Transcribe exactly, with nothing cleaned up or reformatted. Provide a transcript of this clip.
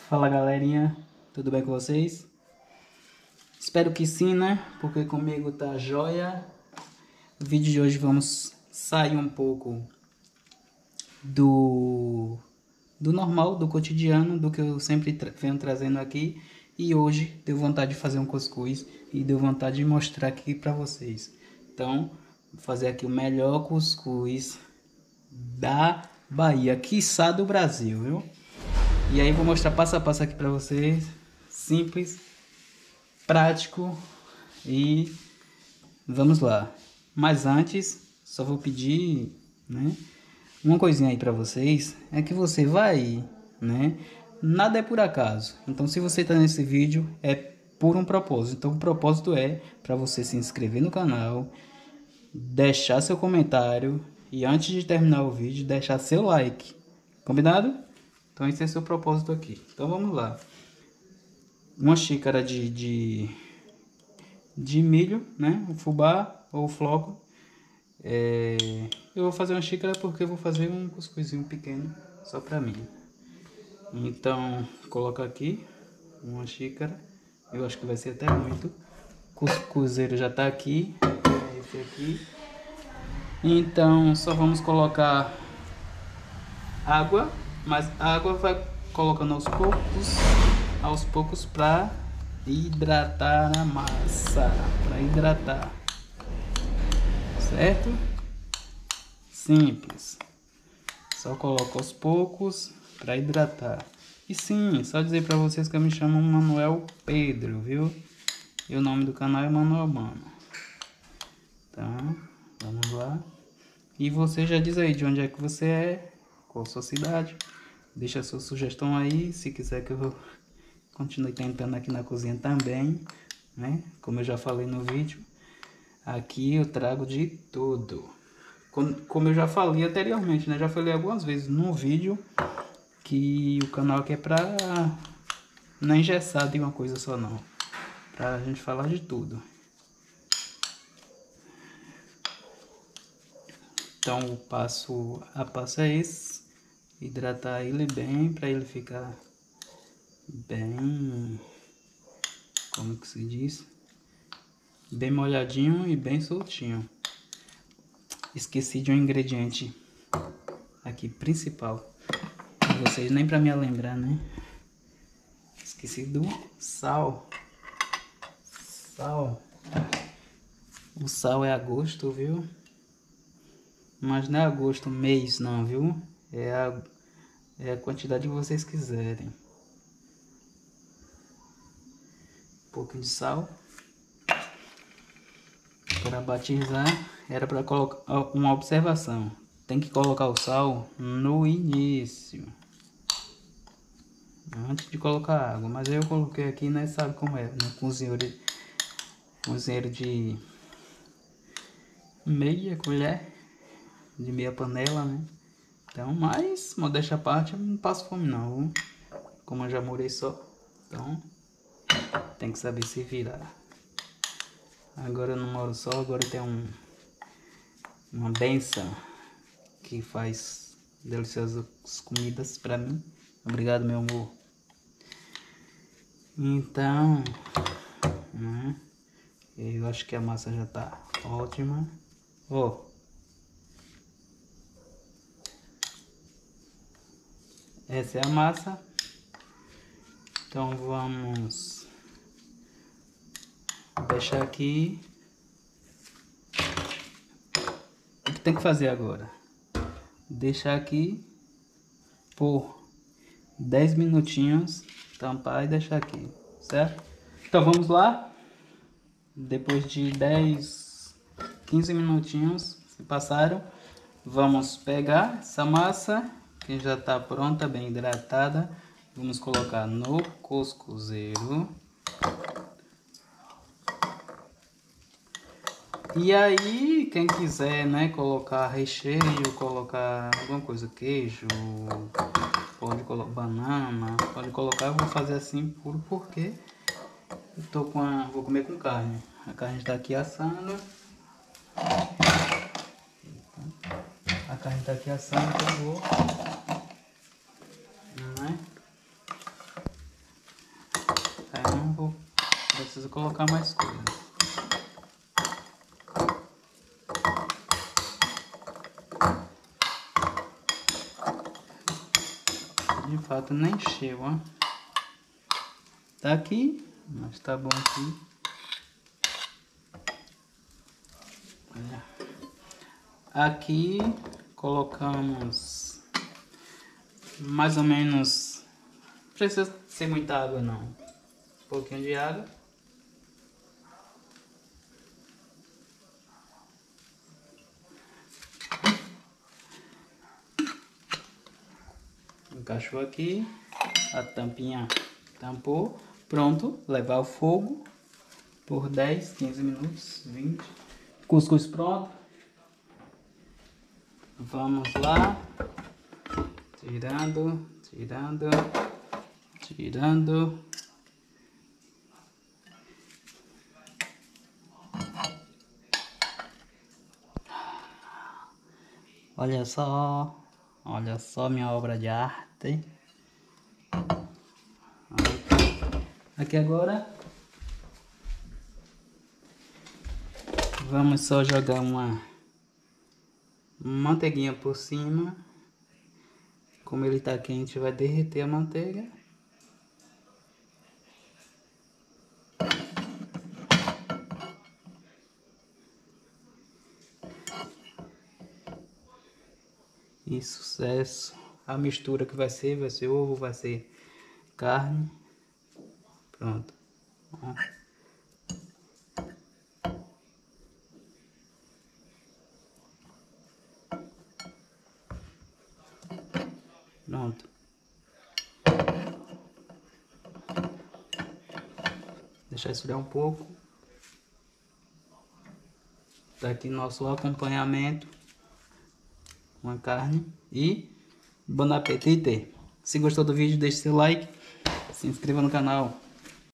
Fala galerinha, tudo bem com vocês? Espero que sim, né? Porque comigo tá joia. No vídeo de hoje vamos sair um pouco do, do normal, do cotidiano, do que eu sempre tra venho trazendo aqui. E hoje deu vontade de fazer um cuscuz e deu vontade de mostrar aqui pra vocês. Então, vou fazer aqui o melhor cuscuz da Bahia, quiçá do Brasil, viu? E aí vou mostrar passo a passo aqui pra vocês, simples, prático e vamos lá. Mas antes, só vou pedir, né, uma coisinha aí pra vocês, é que você vai, né, nada é por acaso. Então se você tá nesse vídeo é por um propósito. Então o propósito é para você se inscrever no canal, deixar seu comentário e antes de terminar o vídeo deixar seu like, combinado? Então esse é o seu propósito aqui. Então vamos lá. Uma xícara de, de, de milho, né? O fubá ou o floco. É, eu vou fazer uma xícara porque eu vou fazer um cuscuzinho pequeno só pra mim. Então coloca aqui uma xícara. Eu acho que vai ser até muito. O cuscuzeiro já tá aqui. É esse aqui. Então só vamos colocar água. Mas a água vai colocando aos poucos, aos poucos para hidratar a massa, para hidratar, certo? Simples. Só coloco aos poucos para hidratar. E sim, só dizer para vocês que eu me chamo Manuel Pedro, viu? E o nome do canal é Manuel Mano. Então, vamos lá. E você já diz aí de onde é que você é, qual a sua cidade. Deixa a sua sugestão aí, se quiser que eu continue tentando aqui na cozinha também, né? Como eu já falei no vídeo, aqui eu trago de tudo. Como eu já falei anteriormente, né? Já falei algumas vezes no vídeo que o canal aqui é pra não é engessado em uma coisa só não. Pra gente falar de tudo. Então o passo a passo é esse. Hidratar ele bem para ele ficar bem, como que se diz, bem molhadinho e bem soltinho. Esqueci de um ingrediente aqui principal, vocês nem para me lembrar, né? Esqueci do sal. Sal. O sal é a gosto, viu? Mas não é a gosto mês não, viu? É a, é a quantidade que vocês quiserem. Um pouquinho de sal. Para batizar, era para colocar uma observação. Tem que colocar o sal no início. Antes de colocar água. Mas eu coloquei aqui, né? Sabe como é? No cozinheiro de, cozinheiro de meia colher. De meia panela, né? Então, mas, modéstia à parte, eu não passo fome não. Como eu já morei só. Então, tem que saber se virar. Agora eu não moro só, agora tem um, uma benção que faz deliciosas comidas pra mim. Obrigado, meu amor. Então, né, eu acho que a massa já tá ótima. Ó. Oh, essa é a massa. Então vamos deixar aqui. O que tem que fazer agora? Deixar aqui por dez minutinhos, tampar e deixar aqui, certo? Então vamos lá. Depois de dez, quinze minutinhos se passaram, vamos pegar essa massa que já está pronta, bem hidratada. Vamos colocar no cuscuzeiro. E aí, quem quiser, né, colocar recheio, colocar alguma coisa, queijo, pode colocar banana, pode colocar. Eu vou fazer assim puro porque eu tô com a, vou comer com carne. A carne está aqui assando. A carne está aqui assando, então eu vou, né, Aí eu não vou, preciso colocar mais coisa. De fato nem encheu, ó. Tá aqui, mas tá bom aqui. Olha. Aqui colocamos mais ou menos, não precisa ser muita água não, um pouquinho de água. Encaixou aqui, a tampinha tampou, pronto, levar ao fogo por dez, quinze minutos, vinte. Cuscuz pronto. Vamos lá, tirando, tirando, tirando. Olha só, olha só minha obra de arte. Aqui agora vamos só jogar uma manteiguinha por cima. Como ele tá quente, vai derreter a manteiga. E sucesso. A mistura que vai ser, vai ser ovo, vai ser carne. Pronto. Pronto. Deixar esfriar um pouco. Tá aqui nosso acompanhamento. Uma carne. E bon appétit. Se gostou do vídeo, deixe seu like. Se inscreva no canal.